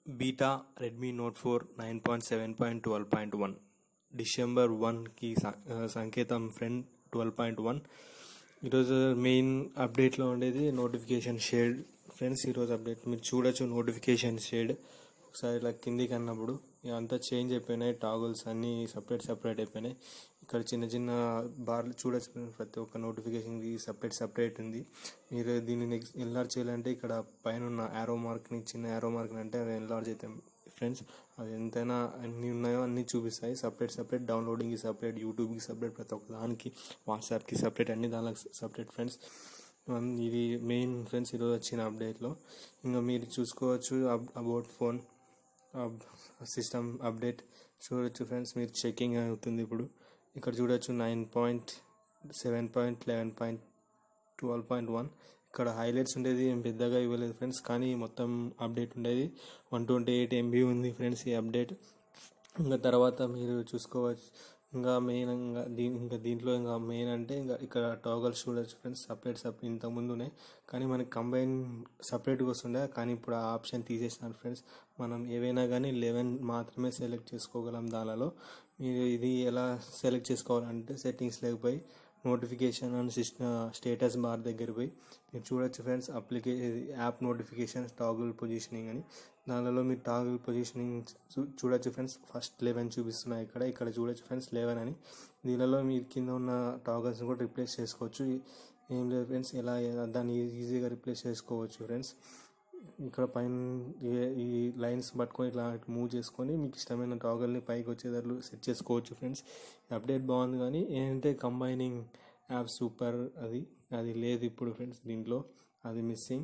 Beta Redmi note 4 9.7.12.1 December 1కి సంకేతం friend 12.1. ఈరోజు మెయిన్ అప్డేట్లో ఉండేది నోటిఫికేషన్ షేడ్ ఫ్రెండ్స్. ఈరోజు అప్డేట్ మీరు చూడొచ్చు. నోటిఫికేషన్ షేడ్ ఒకసారి ఇలా కిందికి అన్నప్పుడు అంతా చేంజ్ అయిపోయినాయి. టాగుల్స్ అన్నీ సపరేట్ అయిపోయినాయి. ఇక్కడ చిన్న చిన్న బార్లు చూడొచ్చు. ప్రతి ఒక్క నోటిఫికేషన్కి సపరేట్ ఉంది. మీరు దీన్ని నెక్స్ట్ ఎన్లార్జ్ చేయాలంటే ఇక్కడ పైన ఉన్న చిన్న యారో మార్క్ని అంటే అది ఎన్లార్జ్ అవుతాయి ఫ్రెండ్స్. అది ఎంతైనా అన్నీ ఉన్నాయో అన్నీ చూపిస్తాయి. సపరేట్ డౌన్లోడింగ్కి సపరేట్, యూట్యూబ్కి సపరేట్, ప్రతి ఒక్క దానికి, వాట్సాప్కి సపరేట్, అన్ని దానికి సపరేట్ ఫ్రెండ్స్. ఇది మెయిన్ ఫ్రెండ్స్ ఈరోజు వచ్చిన అప్డేట్లో. ఇంకా మీరు చూసుకోవచ్చు అబౌట్ ఫోన్ సిస్టమ్ అప్డేట్ చూడొచ్చు ఫ్రెండ్స్. మీరు చెకింగ్ అవుతుంది ఇప్పుడు. ఇక్కడ చూడొచ్చు 9.7.11.12.1. ఇక్కడ హైలైట్స్ ఉండేది ఏం పెద్దగా ఇవ్వలేదు ఫ్రెండ్స్, కానీ మొత్తం అప్డేట్ ఉండేది 128 MB ఉంది ఫ్రెండ్స్ ఈ అప్డేట్. ఇంకా తర్వాత మీరు చూసుకోవచ్చు. ఇంకా మెయిన్ దీంట్లో మెయిన్ అంటే ఇక్కడ టాగల్స్ చూడొచ్చు ఫ్రెండ్స్. సపరేట్ ఇంతకుముందు ఉన్నాయి, కానీ మనకి కంబైన్ సపరేట్గా వస్తుండే, కానీ ఇప్పుడు ఆ ఆప్షన్ తీసేసినారు ఫ్రెండ్స్. మనం ఏవైనా కానీ 11 మాత్రమే సెలెక్ట్ చేసుకోగలం దానిలో. మీరు ఇది ఎలా సెలెక్ట్ చేసుకోవాలంటే సెట్టింగ్స్ లేకపోయి నోటిఫికేషన్ అండ్ స్టేటస్ బార్ దగ్గర పోయి మీరు చూడొచ్చు friends. App notification toggle positioning అని, దానిలో మీరు టాగుల్ పొజిషనింగ్ చూడొచ్చు ఫ్రెండ్స్. ఫస్ట్ 11 చూపిస్తున్నాయి ఇక్కడ చూడొచ్చు ఫ్రెండ్స్ 11 అని. దీనిలో మీరు కింద ఉన్న టాగల్స్ని కూడా రిప్లేస్ చేసుకోవచ్చు. ఏం లేదు ఫ్రెండ్స్, ఎలా దాన్ని ఈజీగా రిప్లేస్ చేసుకోవచ్చు ఫ్రెండ్స్. ఇక్కడ పైన ఈ లైన్స్ పట్టుకొని ఇట్లా మూవ్ చేసుకొని మీకు ఇష్టమైన టాగల్ని పైకి వచ్చేదాన్ని సెట్ చేసుకోవచ్చు ఫ్రెండ్స్. అప్డేట్ బాగుంది, కానీ ఏంటంటే కంబైనింగ్ యాప్ సూపర్ అది లేదు ఇప్పుడు ఫ్రెండ్స్. దీంట్లో అది మిస్సింగ్.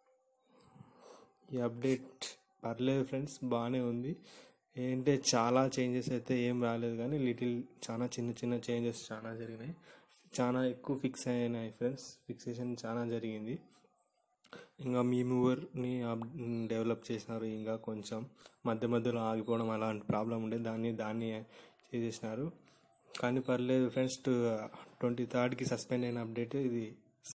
ఈ అప్డేట్ పర్లేదు ఫ్రెండ్స్, బాగానే ఉంది. ఏంటంటే చాలా చేంజెస్ అయితే ఏం రాలేదు, కానీ చాలా చిన్న చేంజెస్ చాలా జరిగినాయి. చాలా ఎక్కువ ఫిక్స్ అయినాయి ఫ్రెండ్స్. ఫిక్సేషన్ చాలా జరిగింది. ఇంకా మీ మూవర్ని డెవలప్ చేసినారు. ఇంకా కొంచెం మధ్యలో ఆగిపోవడం అలాంటి ప్రాబ్లం ఉండే, దాన్ని చేసేసినారు. కానీ పర్లేదు ఫ్రెండ్స్. 23కి సస్పెండ్ అయిన అప్డేట్ ఇది